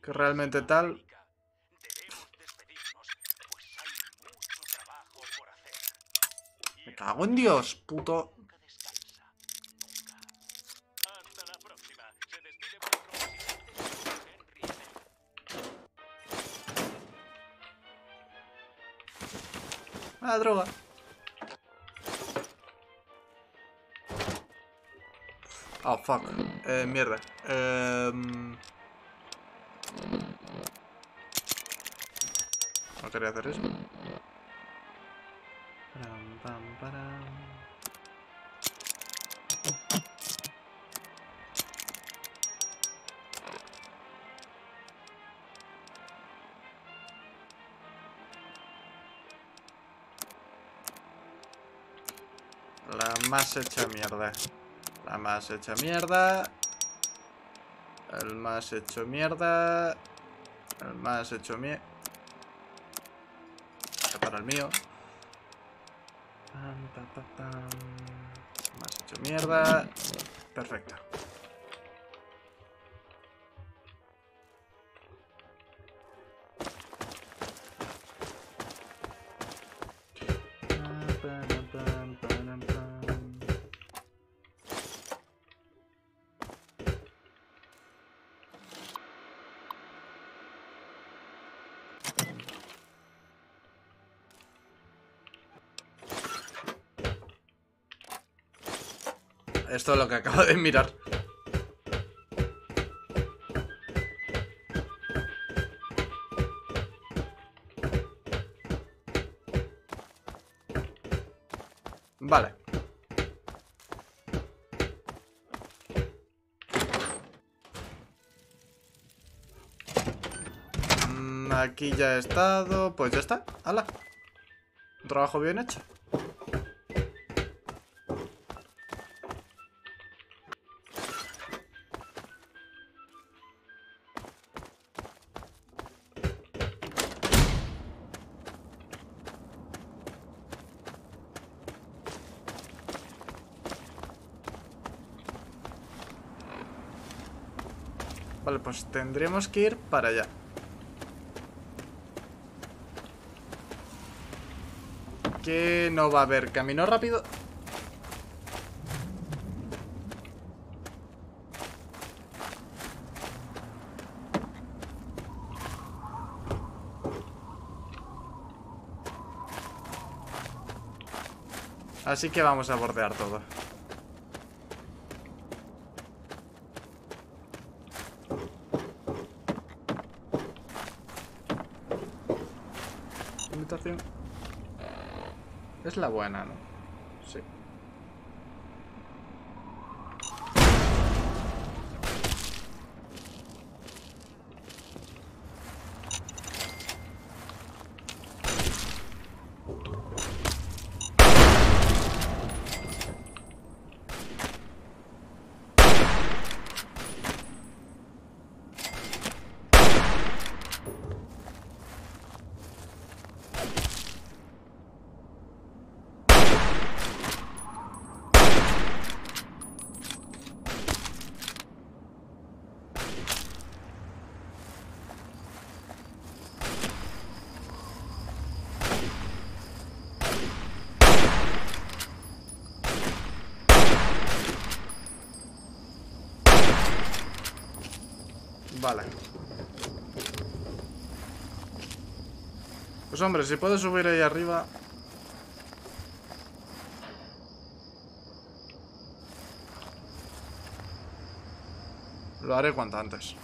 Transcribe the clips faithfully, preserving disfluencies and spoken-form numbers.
que realmente tal. Me cago en Dios, puto. Ah, droga. Oh, fuck. Eh, mierda. Eh... No quería hacer eso. Param, pam, param. La más hecha mierda. La más hecha mierda. El más hecho mierda. El más hecho mierda. Para el mío. Pam, pam, pam, pam. Más hecho mierda. Perfecto. Esto es lo que acabo de mirar. Vale. Mm, aquí ya he estado. Pues ya está. ¡Hala! Un trabajo bien hecho. Vale, pues tendremos que ir para allá. Que no va a haber camino rápido. Así que vamos a bordear todo. Invitación. Es la buena, ¿no? Sí. Vale. Pues hombre, si puedo subir ahí arriba. Lo haré cuanto antes.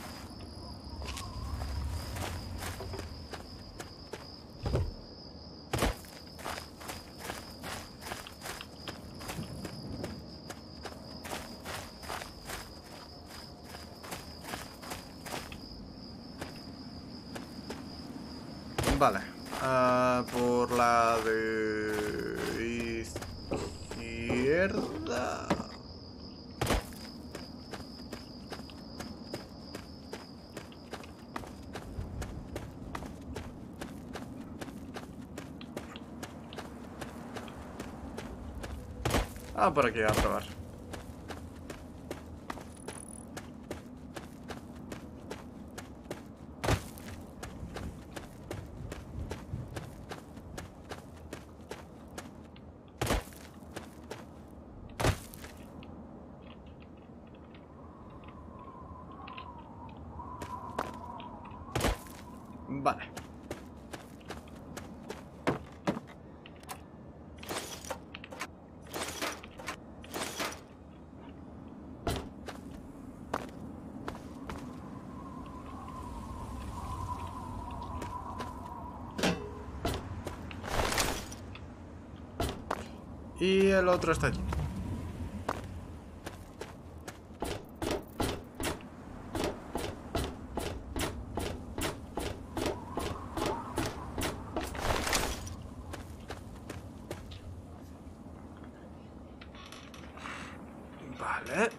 Vale. Uh, por la de izquierda. Ah, por aquí a probar. Vale. Y el otro está allí. Vale.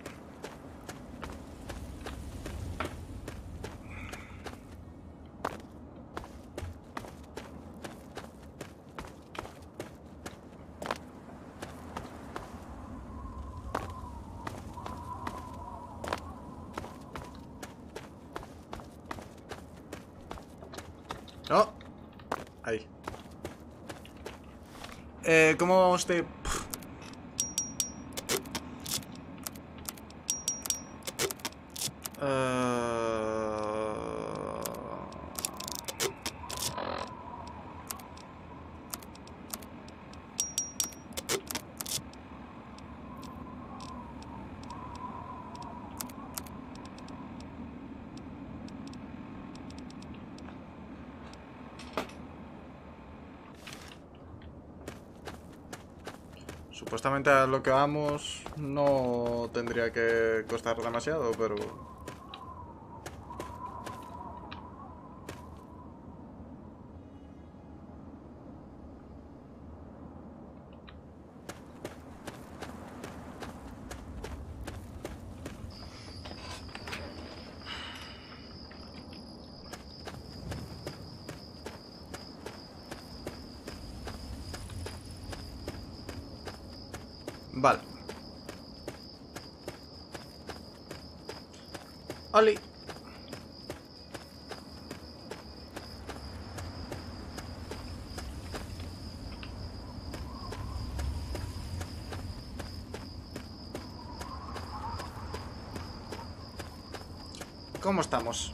No. Ahí. Eh, ¿cómo vamos de...? Supuestamente a lo que vamos no tendría que costar demasiado, pero... Vale. ¡Oli! ¿Cómo estamos?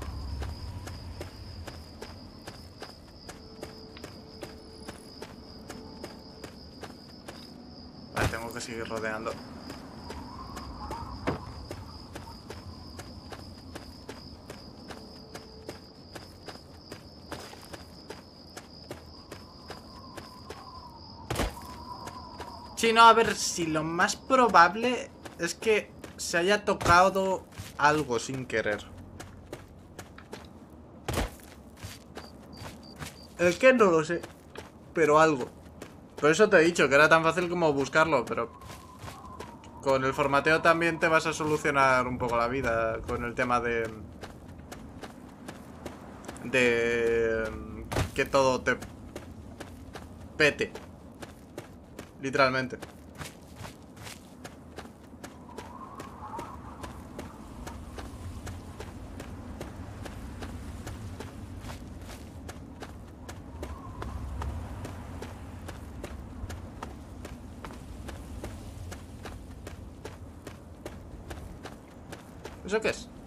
Vale, tengo que seguir rodeando. Sí, no, a ver, si lo más probable es que se haya tocado algo sin querer. El que no lo sé, pero algo. Por eso te he dicho que era tan fácil como buscarlo, pero con el formateo también te vas a solucionar un poco la vida con el tema de... De... que todo te pete. Literalmente. ¿Eso qué es?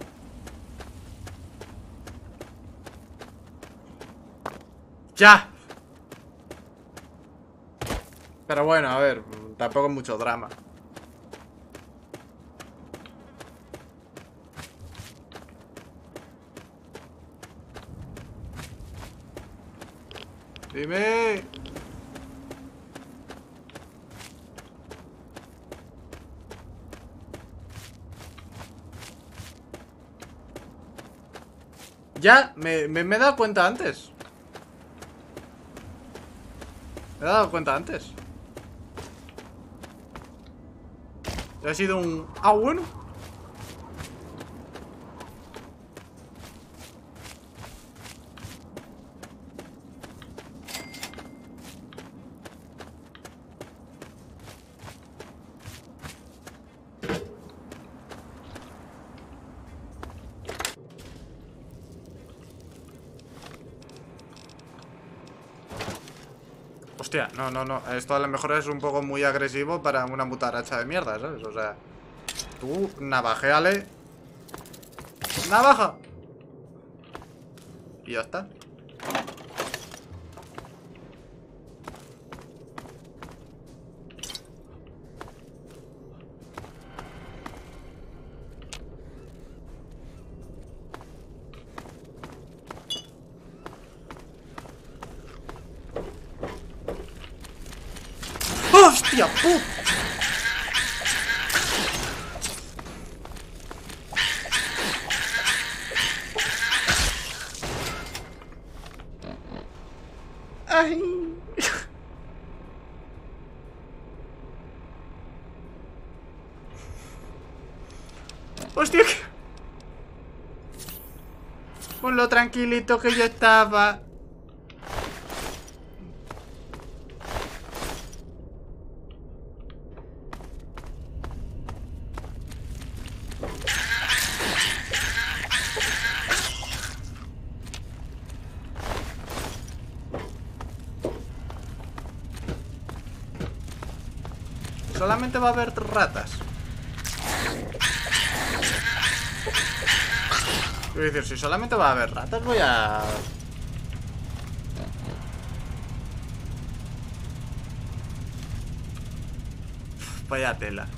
¡Ya! Pero bueno, a ver, tampoco es mucho drama. Dime. Ya, me, me, me he dado cuenta antes. Me he dado cuenta antes. Ha sido un... Ah, bueno. Hostia, no, no, no. Esto a lo mejor es un poco muy agresivo para una mutaracha de mierda, ¿sabes? O sea... Tú, navajeale. ¡Navaja! Y ya está. ¡Hostia puta! ¡Ay! ¡Hostia! Con lo tranquilito que yo estaba. Solamente va a haber ratas. Quiero decir, si solamente va a haber ratas, voy a... Vaya tela.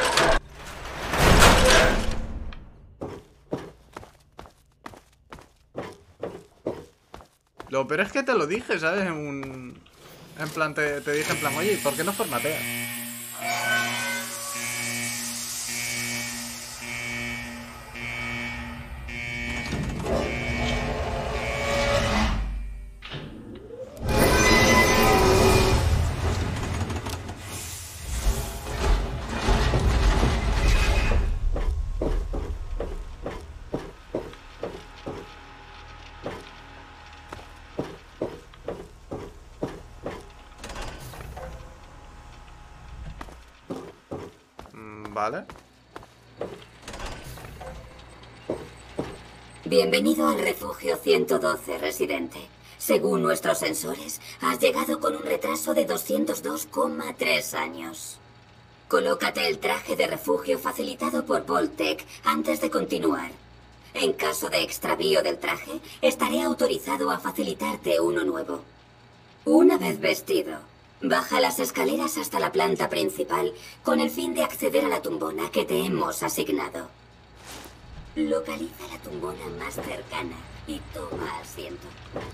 Lo peor es que te lo dije, ¿sabes? En un... En plan, te, te dije en plan, oye, ¿por qué no formateas? Vale. Bienvenido al refugio ciento doce, residente. Según nuestros sensores, has llegado con un retraso de doscientos dos coma tres años. Colócate el traje de refugio facilitado por Voltec antes de continuar. En caso de extravío del traje, estaré autorizado a facilitarte uno nuevo. Una vez vestido, baja las escaleras hasta la planta principal con el fin de acceder a la tumbona que te hemos asignado. Localiza la tumbona más cercana y toma asiento.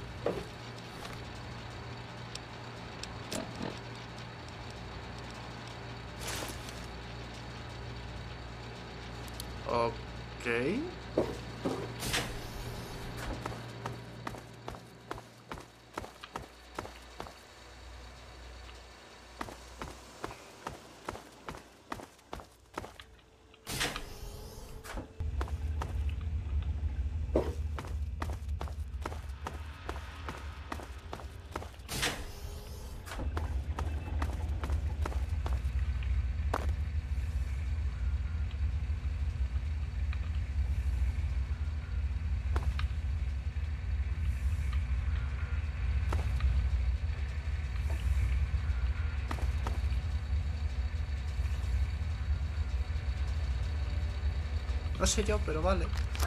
Ok. No sé yo, pero vale.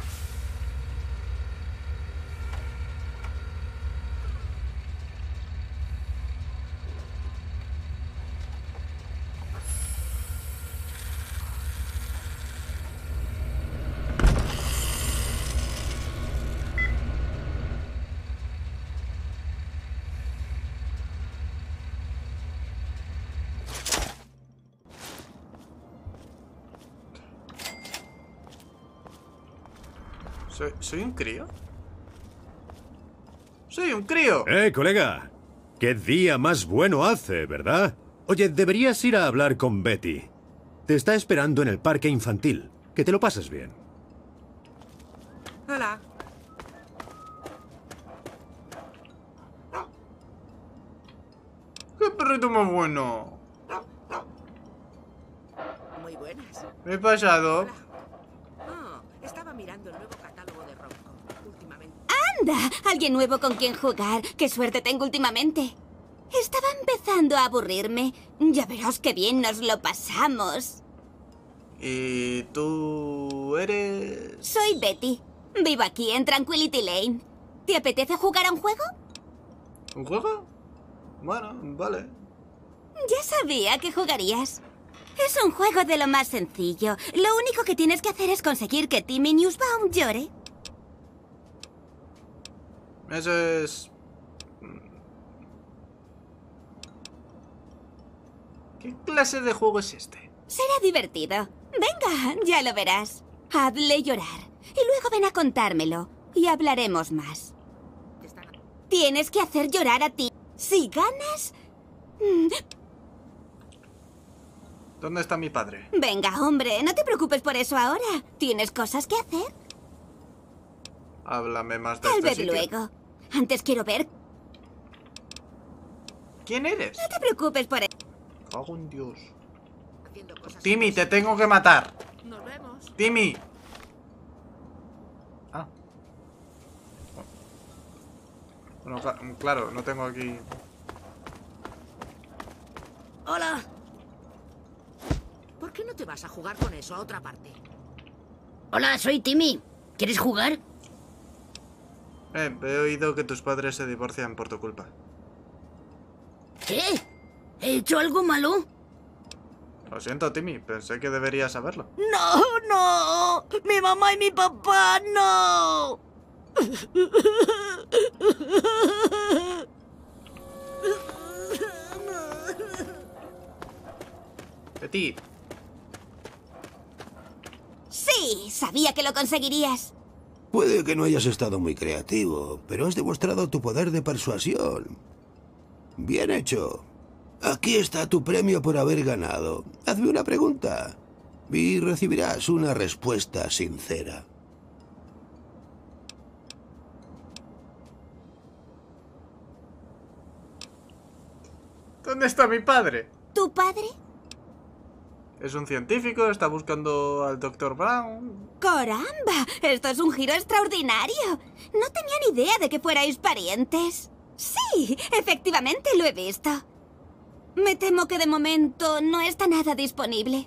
¿Soy, ¿Soy un crío? ¡Soy un crío! ¡Eh, colega! ¡Qué día más bueno hace!, ¿verdad? Oye, deberías ir a hablar con Betty. Te está esperando en el parque infantil. Que te lo pases bien. Hola. ¡Qué perrito más bueno! Muy buenas. Me he pasado. Hola. Oh, estaba mirando el nuevo catálogo de Ronco últimamente. ¡Anda! Alguien nuevo con quien jugar. ¡Qué suerte tengo últimamente! Estaba empezando a aburrirme. Ya verás qué bien nos lo pasamos. ¿Y tú eres...? Soy Betty. Vivo aquí en Tranquility Lane. ¿Te apetece jugar a un juego? ¿Un juego? Bueno, vale. Ya sabía que jugarías. Es un juego de lo más sencillo. Lo único que tienes que hacer es conseguir que Timmy Newsbaum llore. Eso es... ¿Qué clase de juego es este? Será divertido. Venga, ya lo verás. Hazle llorar. Y luego ven a contármelo. Y hablaremos más. Tienes que hacer llorar a ti. Si ganas... ¿Dónde está mi padre? Venga, hombre, no te preocupes por eso ahora. ¿Tienes cosas que hacer? Háblame más de Tal este vez sitio. luego. Antes quiero ver... ¿Quién eres? No te preocupes por eso. Cago en Dios. Haciendo cosas Timmy, te imposibles. tengo que matar. Nos vemos. Timmy. Ah. Bueno, cla- claro, no tengo aquí... Hola. ¿Por qué no te vas a jugar con eso a otra parte? Hola, soy Timmy. ¿Quieres jugar? Eh, he oído que tus padres se divorcian por tu culpa. ¿Qué? ¿He hecho algo malo? Lo siento, Timmy. Pensé que deberías saberlo. No, no. Mi mamá y mi papá, no. Betty, Sí, sabía que lo conseguirías. Puede que no hayas estado muy creativo, pero has demostrado tu poder de persuasión. Bien hecho. Aquí está tu premio por haber ganado. Hazme una pregunta y recibirás una respuesta sincera. ¿dónde está mi padre? ¿Tu padre? Es un científico, está buscando al doctor Brown. ¡Caramba! Esto es un giro extraordinario. No tenía ni idea de que fuerais parientes. Sí, efectivamente lo he visto. Me temo que de momento no está nada disponible.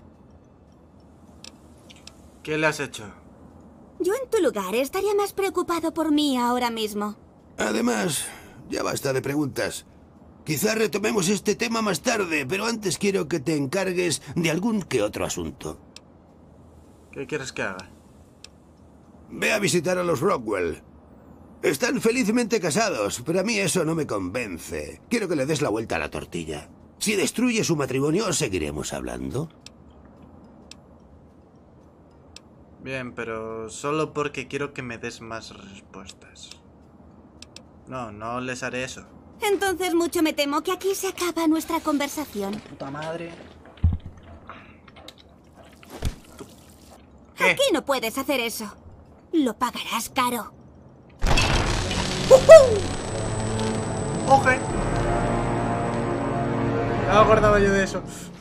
¿Qué le has hecho? Yo en tu lugar estaría más preocupado por mí ahora mismo. Además, ya basta de preguntas. Quizá retomemos este tema más tarde, pero antes quiero que te encargues de algún que otro asunto. ¿Qué quieres que haga? Ve a visitar a los Rockwell. Están felizmente casados, pero a mí eso no me convence. Quiero que le des la vuelta a la tortilla. Si destruye su matrimonio, seguiremos hablando. Bien, pero solo porque quiero que me des más respuestas. No, no les haré eso. Entonces mucho me temo que aquí se acaba nuestra conversación. Puta madre. ¿Qué? Aquí no puedes hacer eso. Lo pagarás caro. ¡Oje! No me acordaba yo de eso.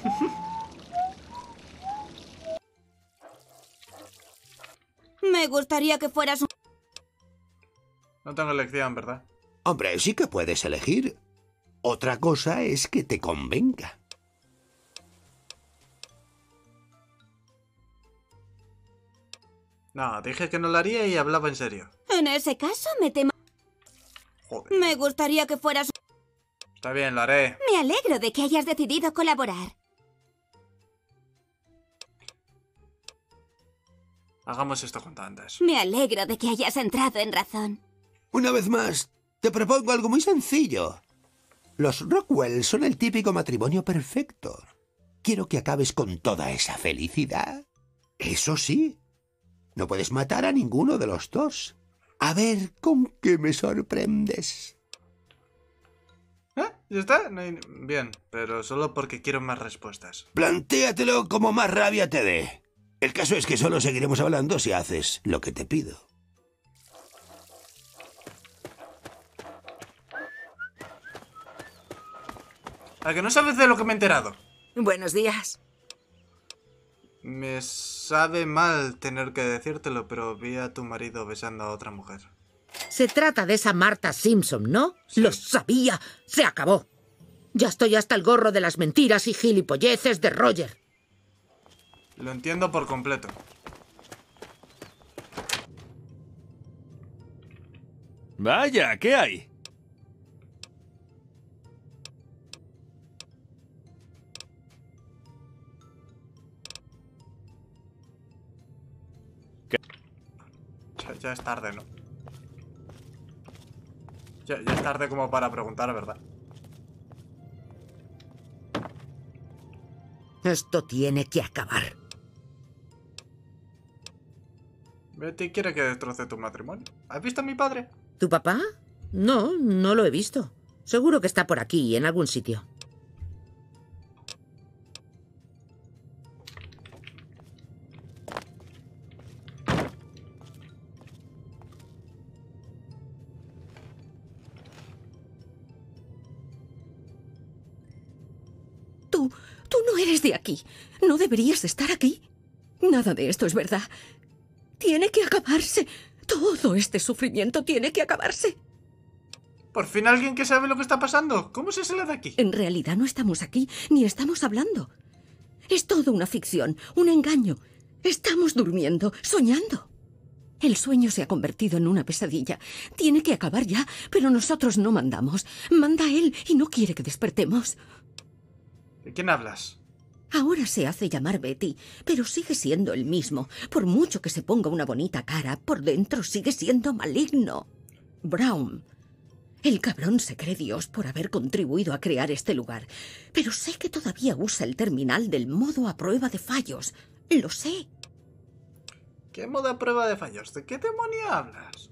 Me gustaría que fueras un... No tengo elección, ¿verdad? Hombre, sí que puedes elegir. Otra cosa es que te convenga. No, dije que no lo haría y hablaba en serio. En ese caso me temo... Joder. Me gustaría que fueras... Está bien, lo haré. Me alegro de que hayas decidido colaborar. Hagamos esto cuanto antes. Me alegro de que hayas entrado en razón. Una vez más, te propongo algo muy sencillo. Los Rockwell son el típico matrimonio perfecto. Quiero que acabes con toda esa felicidad. Eso sí, no puedes matar a ninguno de los dos. A ver con qué me sorprendes. ¿Eh? ¿Ya está? No hay- Bien, pero solo porque quiero más respuestas. Plantéatelo como más rabia te dé. El caso es que solo seguiremos hablando si haces lo que te pido. ¿A que no sabes de lo que me he enterado? Buenos días. Me sabe mal tener que decírtelo, pero vi a tu marido besando a otra mujer. Se trata de esa Marta Simpson, ¿no? Sí. Lo sabía. Se acabó. Ya estoy hasta el gorro de las mentiras y gilipolleces de Roger. Lo entiendo por completo. Vaya, ¿qué hay? Ya, ya es tarde, ¿no? Ya, ya es tarde como para preguntar, ¿verdad? Esto tiene que acabar. Betty quiere que destroce tu matrimonio. ¿Has visto a mi padre? ¿Tu papá? No, no lo he visto. Seguro que está por aquí, en algún sitio. Tú, tú no eres de aquí. No deberías estar aquí. Nada de esto es verdad. Tiene que acabarse. Todo este sufrimiento tiene que acabarse. Por fin alguien que sabe lo que está pasando. ¿Cómo se sale de aquí? En realidad no estamos aquí, ni estamos hablando. Es todo una ficción, un engaño. Estamos durmiendo, soñando. El sueño se ha convertido en una pesadilla. Tiene que acabar ya, pero nosotros no mandamos. Manda él y no quiere que despertemos. ¿De quién hablas? Ahora se hace llamar Betty, pero sigue siendo el mismo. Por mucho que se ponga una bonita cara, por dentro sigue siendo maligno. Brown. El cabrón se cree Dios por haber contribuido a crear este lugar. Pero sé que todavía usa el terminal del modo a prueba de fallos. Lo sé. ¿Qué modo a prueba de fallos? ¿De qué demonio hablas?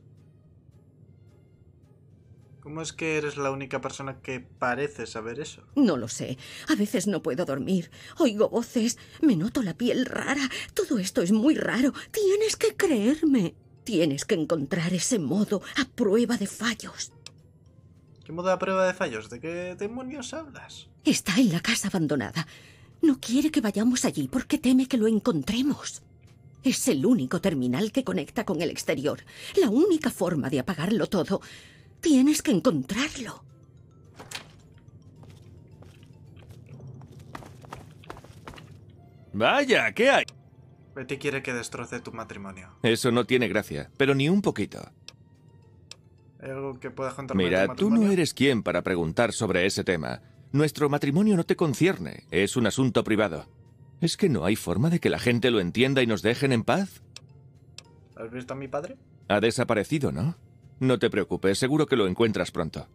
¿Cómo es que eres la única persona que parece saber eso? No lo sé. A veces no puedo dormir. Oigo voces. Me noto la piel rara. Todo esto es muy raro. Tienes que creerme. Tienes que encontrar ese modo a prueba de fallos. ¿Qué modo a prueba de fallos? ¿De qué demonios hablas? Está en la casa abandonada. No quiere que vayamos allí porque teme que lo encontremos. Es el único terminal que conecta con el exterior. La única forma de apagarlo todo. Tienes que encontrarlo. Vaya, ¿qué hay? Betty quiere que destroce tu matrimonio. Eso no tiene gracia, pero ni un poquito. ¿Hay algo que puedas contarme de tu Mira, tú matrimonio? no eres quien para preguntar sobre ese tema. Nuestro matrimonio no te concierne, es un asunto privado. ¿Es que no hay forma de que la gente lo entienda y nos dejen en paz? ¿Has visto a mi padre? Ha desaparecido, ¿no? No te preocupes, seguro que lo encuentras pronto.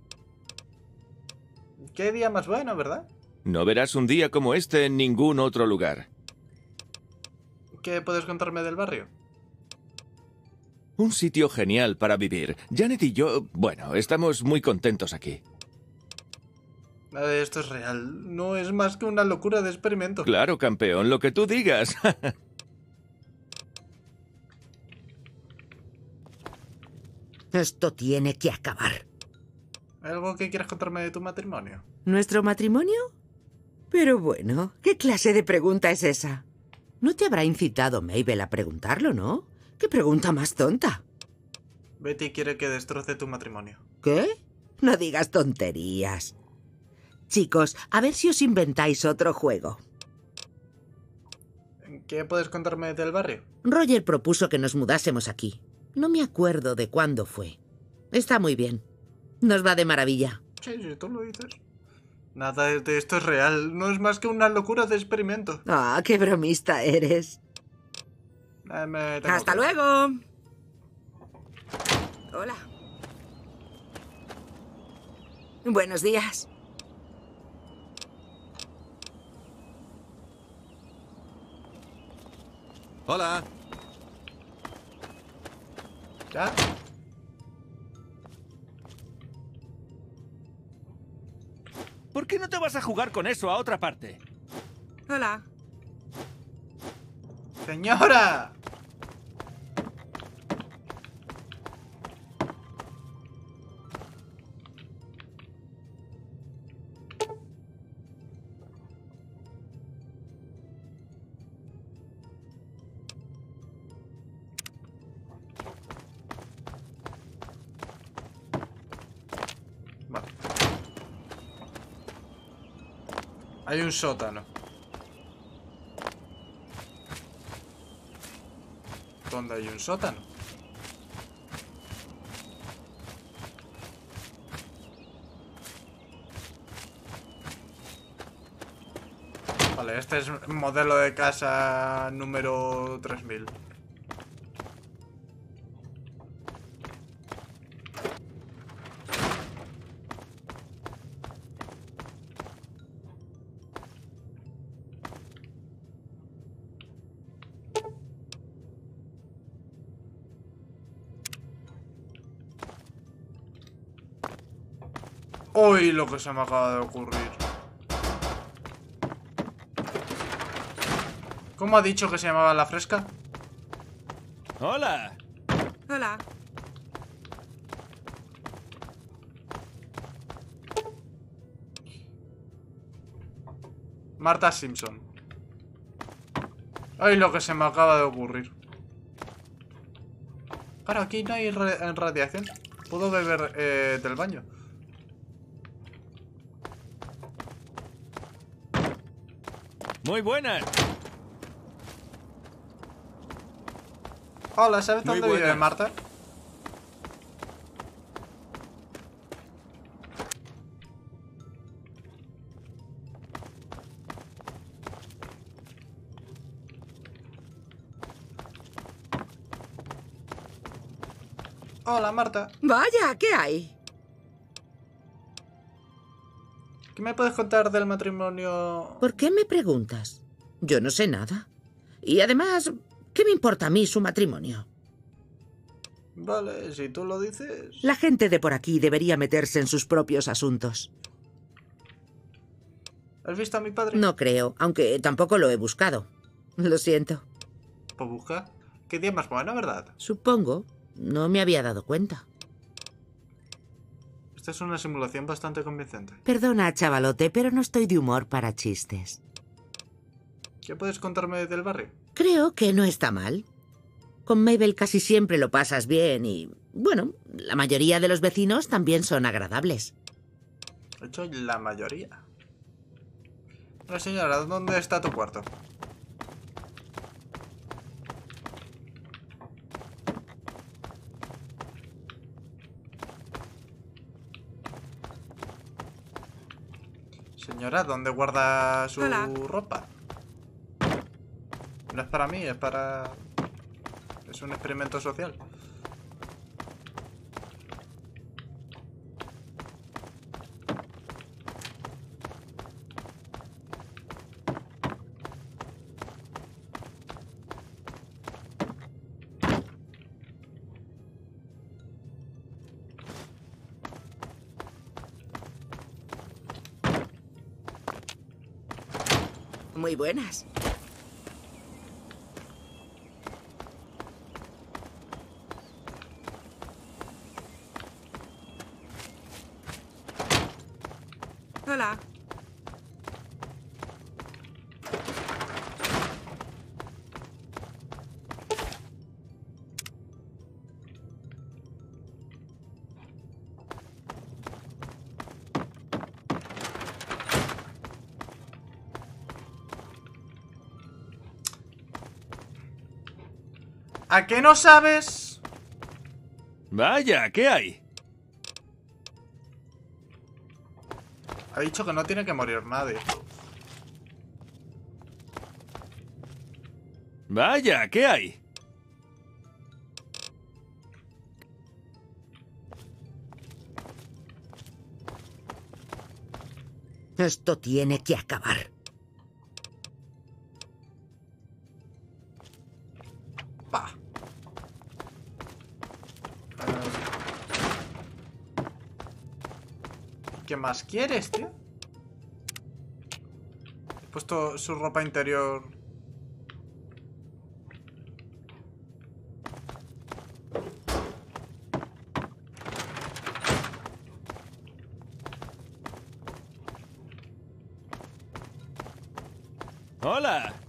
Qué día más bueno, ¿verdad? No verás un día como este en ningún otro lugar. ¿Qué puedes contarme del barrio? Un sitio genial para vivir. Janet y yo, bueno, estamos muy contentos aquí. Nada de esto es real. No es más que una locura de experimento. Claro, campeón, lo que tú digas. Esto tiene que acabar. ¿Hay algo que quieras contarme de tu matrimonio? ¿Nuestro matrimonio? Pero bueno, ¿qué clase de pregunta es esa? No te habrá incitado Mabel a preguntarlo, ¿no? ¿Qué pregunta más tonta? Betty quiere que destroce tu matrimonio. ¿Qué? No digas tonterías. Chicos, a ver si os inventáis otro juego. ¿Qué puedes contarme del barrio? Roger propuso que nos mudásemos aquí. No me acuerdo de cuándo fue. Está muy bien. Nos va de maravilla. Sí, sí, tú lo dices. Nada de esto es real. No es más que una locura de experimento. Ah, qué bromista eres. Eh, me tengo ¡Hasta que- luego! Hola. Buenos días. Hola. ¿Ya? ¿Por qué no te vas a jugar con eso a otra parte? Hola. ¡Señora! Vale. Hay un sótano. ¿Dónde hay un sótano? Vale, este es modelo de casa número tres mil. Uy, lo que se me acaba de ocurrir. ¿Cómo ha dicho que se llamaba la fresca? ¡Hola! Hola. Marta Simpson. Ay, lo que se me acaba de ocurrir. Claro, aquí no hay ra- radiación. Puedo beber eh, del baño. Muy buenas. Hola, ¿sabes Muy dónde vive buenas. Marta? Hola, Marta. Vaya, ¿qué hay? ¿Qué me puedes contar del matrimonio? ¿Por qué me preguntas? Yo no sé nada. Y además, ¿qué me importa a mí su matrimonio? Vale, si tú lo dices. La gente de por aquí debería meterse en sus propios asuntos. ¿Has visto a mi padre? No creo, aunque tampoco lo he buscado. Lo siento. Pues busca. Qué día más bueno, ¿verdad? Supongo. No me había dado cuenta. Esta es una simulación bastante convincente. Perdona, chavalote, pero no estoy de humor para chistes. ¿Qué puedes contarme del barrio? Creo que no está mal. Con Mabel casi siempre lo pasas bien y, bueno, la mayoría de los vecinos también son agradables. De hecho, la mayoría. Bueno, señora, ¿dónde está tu cuarto? Señora, ¿dónde guarda su Hola. ropa? No es para mí, es para... Es un experimento social. Muy buenas. Hola. ¿A qué no sabes? Vaya, ¿qué hay? Ha dicho que no tiene que morir nadie. Vaya, ¿qué hay? Esto tiene que acabar. Pa. ¿Qué más quieres, tío? He puesto su ropa interior. ¡Hola!